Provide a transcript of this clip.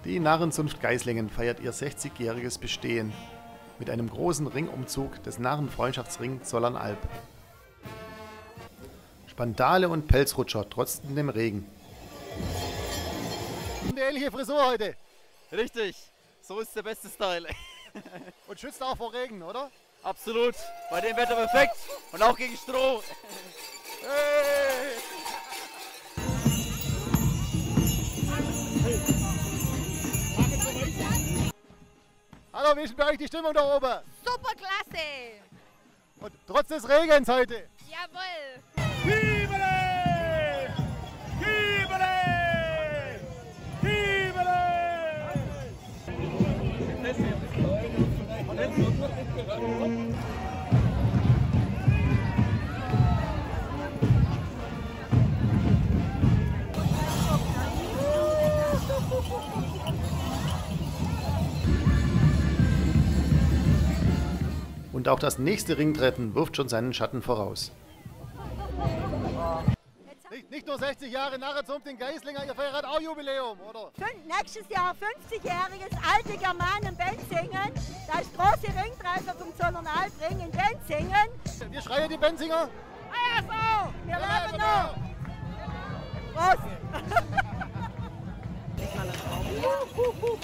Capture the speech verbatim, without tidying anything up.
Die Narrenzunft Geislingen feiert ihr sechzigjähriges Bestehen mit einem großen Ringumzug des Narrenfreundschaftsring Zollernalb. Spandale und Pelzrutscher trotzten dem Regen. Eine ähnliche Frisur heute. Richtig, so ist der beste Style. Und schützt auch vor Regen, oder? Absolut, bei dem Wetter perfekt und auch gegen Stroh. Hey! Hallo, wie ist denn bei euch die Stimmung da oben? Super klasse! Und trotz des Regens heute? Jawohl! Hibele! Hibele! Hibele! Und auch das nächste Ringtreffen wirft schon seinen Schatten voraus. Nicht, nicht nur sechzig Jahre Narrenzunft in Geislinger, ihr feiert auch Jubiläum, oder? Fün- nächstes Jahr fünfzigjähriges alte Germanen Benzingen. Das große Ringtreffen vom Zollernalb Ring in Benzingen. Wir schreien die Benzinger. Ah ja, so, wir leben noch. Prost!